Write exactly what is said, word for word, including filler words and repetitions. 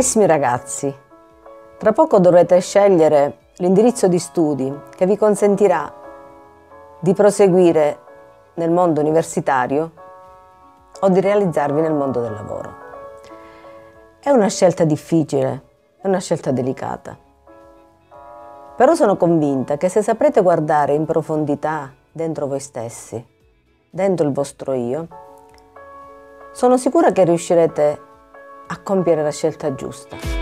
Carissimi ragazzi, tra poco dovrete scegliere l'indirizzo di studi che vi consentirà di proseguire nel mondo universitario o di realizzarvi nel mondo del lavoro. È una scelta difficile, è una scelta delicata. Però sono convinta che se saprete guardare in profondità dentro voi stessi, dentro il vostro io, sono sicura che riuscirete a compiere la scelta giusta.